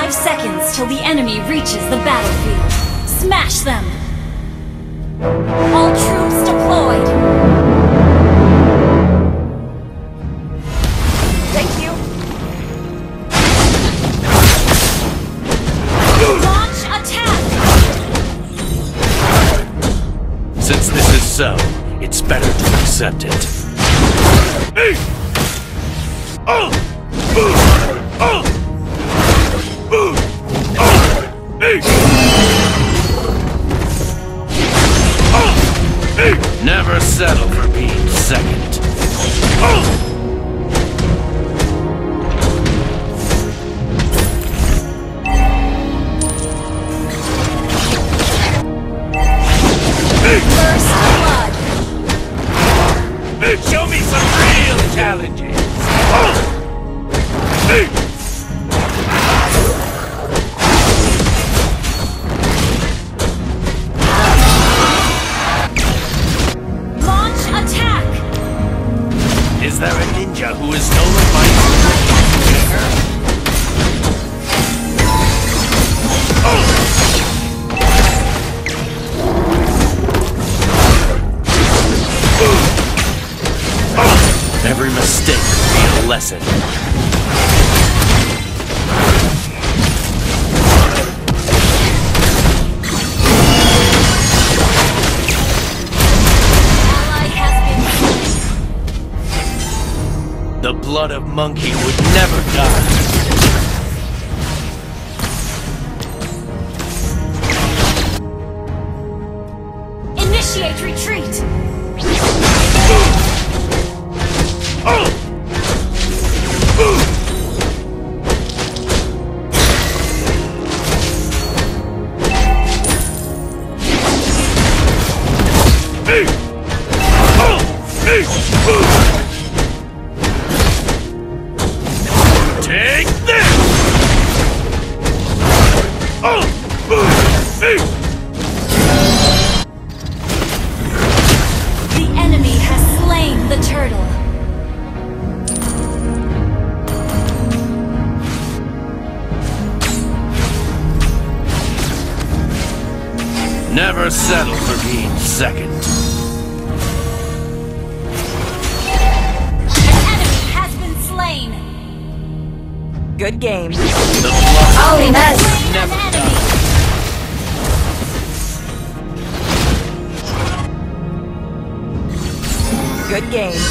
5 seconds till the enemy reaches the battlefield. Smash them! All troops deployed! Thank you! Launch attack! Since this is so, it's better to accept it. Never settle for being second. First blood! Show me some real challenges! Launch attack! Is there a ninja who has stolen my Every mistake will be a lesson. Ally has been slain. The blood of monkey would never die. Initiate retreat! Take this! The enemy has slain the turtle. Never settle for being second. An enemy has been slain. Good game. The blood Slain an never enemy. dies. Good game.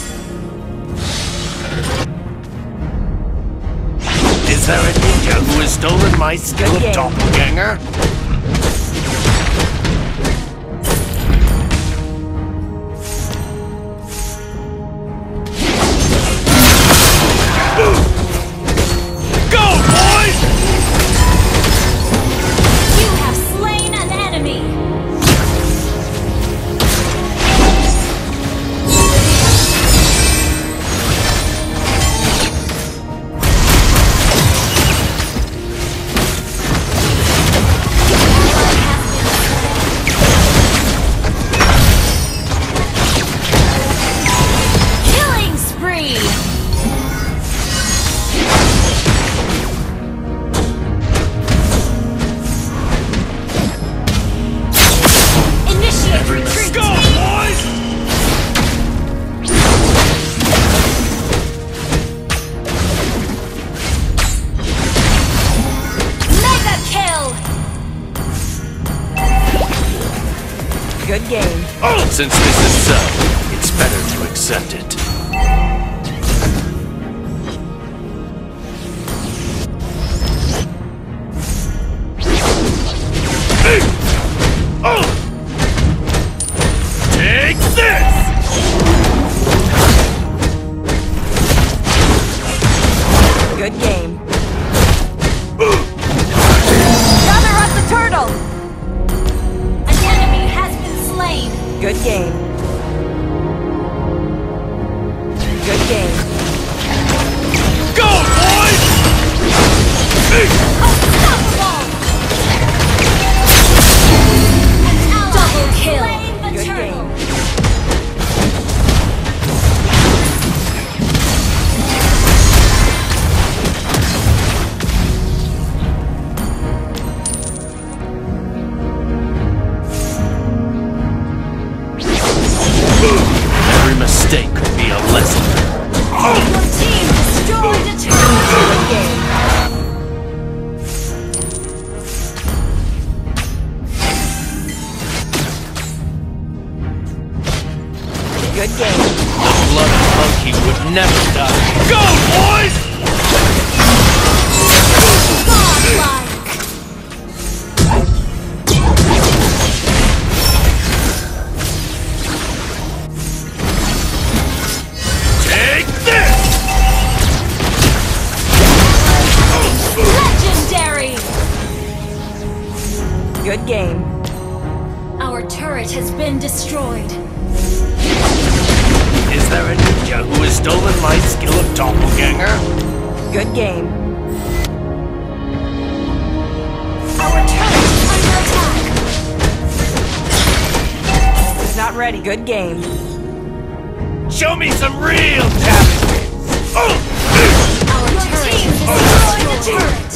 Is there a ninja who has stolen my skill Good of game. doppelganger? Go, boys! You have slain an enemy. Killing spree. Initiate retreat. Go, boys! Mega kill. Good game. Since this is so, it's better to accept it. Take this! Good game. Gather up the turtle! An enemy has been slain. Good game. Good game. Go, boys! Unstoppable. An ally double kill. Slain the Good turtle. game. Good game. Our turret has been destroyed. Is there a ninja who has stolen my skill of doppelganger? Good game. Our turret is under attack. It's not ready. Good game. Show me some real challenges! Our turret has destroyed the turret.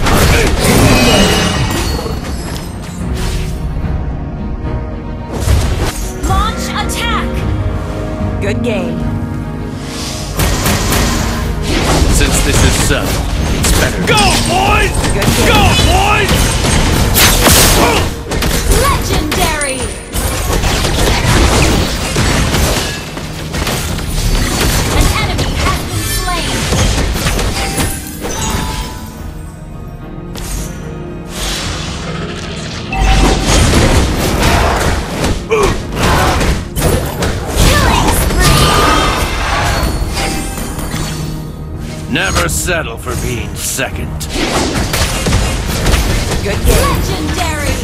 Launch attack. Good game. Since this is so, it's better. Go, boys! Good game. Go, boys! Legendary. An enemy has been slain. Killing spree. Never settle for being second. Good game. Legendary.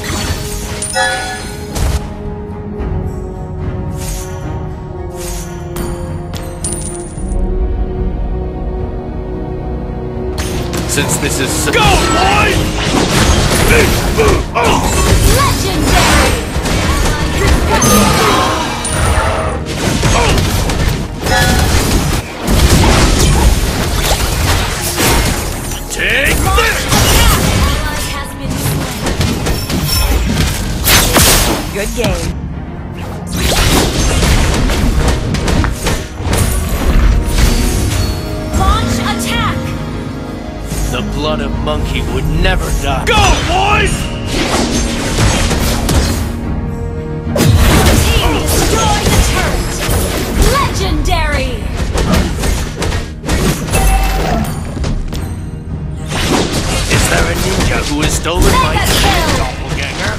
Since this is so— Go, boys! Legendary. Take Launch this! attack. Ally has been slain. Good game. Launch attack. The blood of monkey would never die. Go, boys! Team destroy the turret. Legendary. Is there a ninja who has stolen my Mega skill kill. of doppelganger?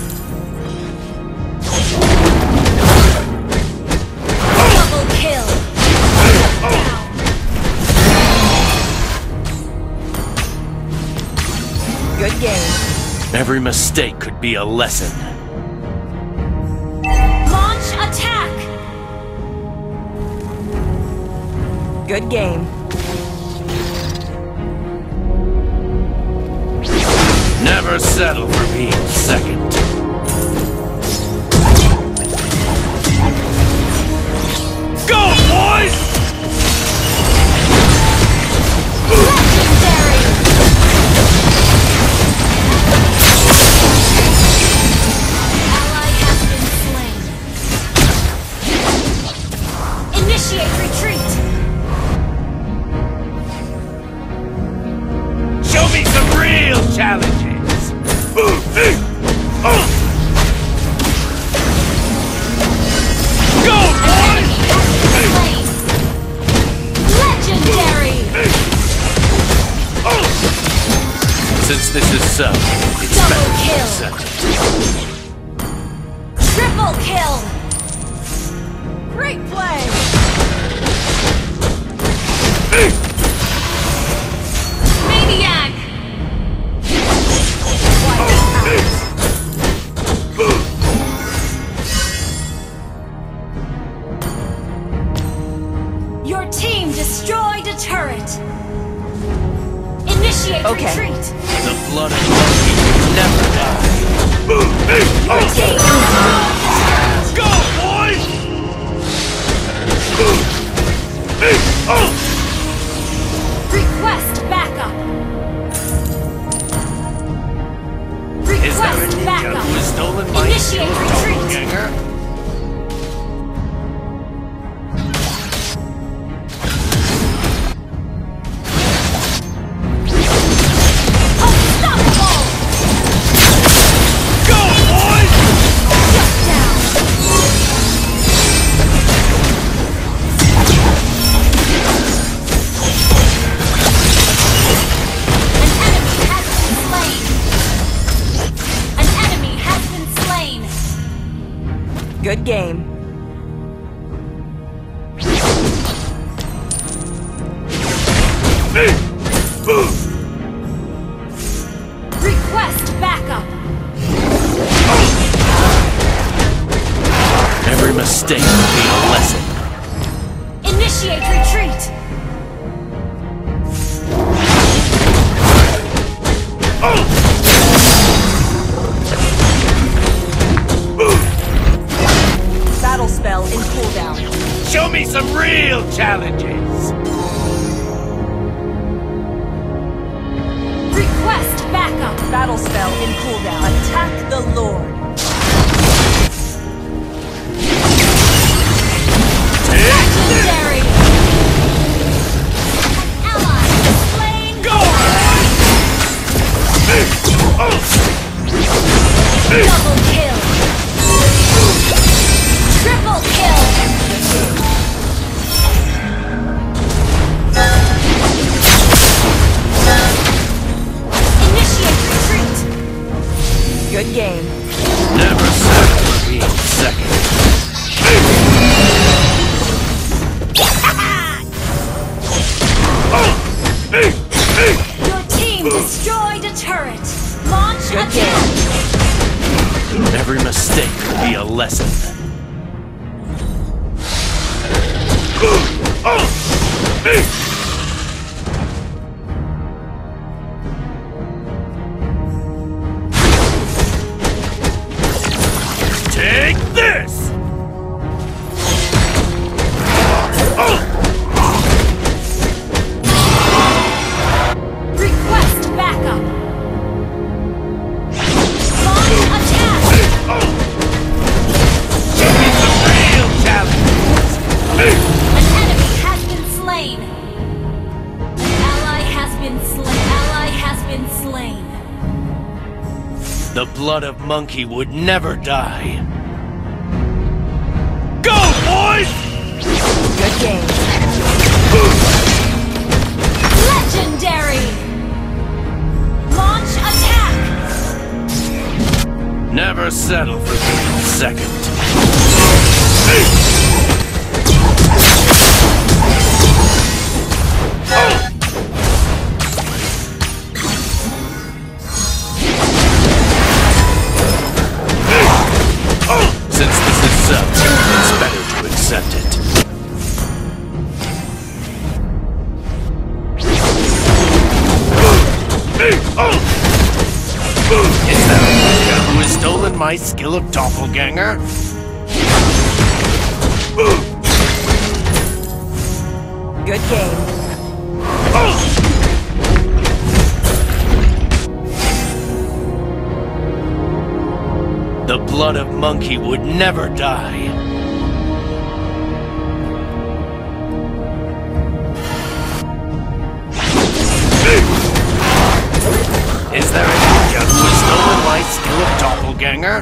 Double kill. Down. Good game. Every mistake could be a lesson. Launch attack. Good game. Never settle for being second. Go, boys! Legendary. Ally has been slain. Initiate retreat. Show me some real challenges! Go, boys! Slain. Legendary. Since this is so, it's Double better to kill. accept it. Triple kill. Great play. Maniac. Your team destroyed a turret. Initiate Okay. retreat. The blood of monkey would never die. Your team Go, boys! request backup. Is there a Request ninja backup. who has stolen my Initiate skill of retreat. doppelganger? Unstoppable. Go, boys! Shut down. An enemy has been slain. Good game. Request backup. challenges. Request backup. Battle spell in cooldown. Attack the Lord. Legendary. An ally is slain. Go! Double kill. Triple kill. Initiate retreat. Good game. Never settle for being second. Your team destroyed a turret. Launch Good attack. Every mistake will be a lesson. Take this! Request backup. Launch attack. Real challenge! An enemy has been slain. An ally has been slain. Ally has been slain. The blood of Monkey would never die. Go, boys! Good game. Legendary. Launch attack. Never settle for being second. Since this is so, it's better to accept it. Is that a ninja who has stolen my skill of doppelganger? Good game. The blood of Monkey would never die. Is there a ninja who has stolen my skill of doppelganger?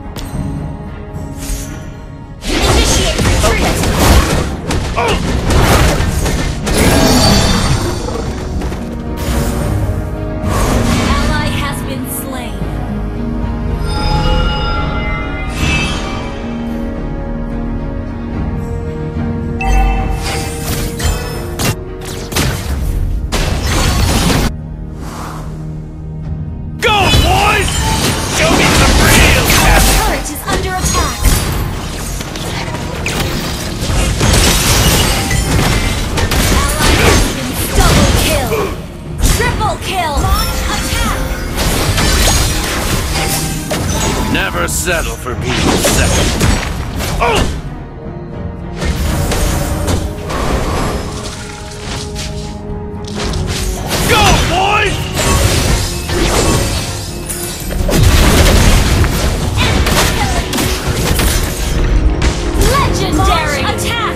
Initiate retreat. Ally has been slain. Go, boys! Show me some real talent! Turret is under attack. Ally has been double kill. Triple kill. Launch attack. Never settle for being second. Go, boys! Legendary. Launch attack.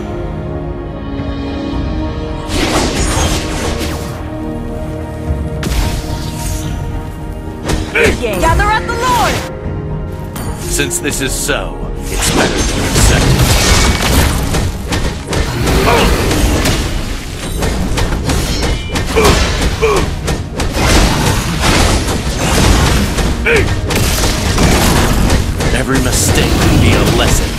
Good game. Gather at the Lord. Since this is so, it's better to accept it. Every mistake will be a lesson.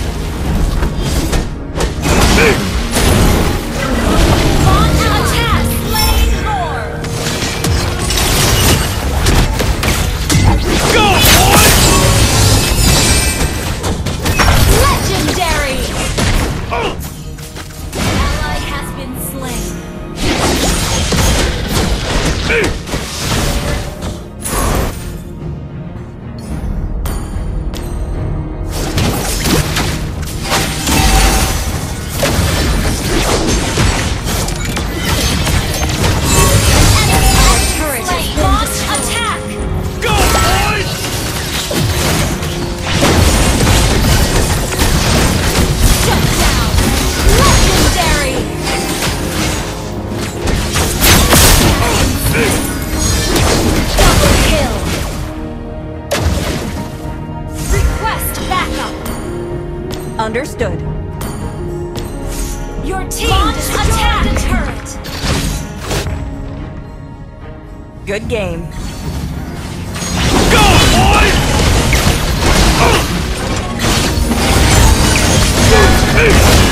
Launch attack. Slain Lord. Go, boys! Legendary. Good game. Go, boys!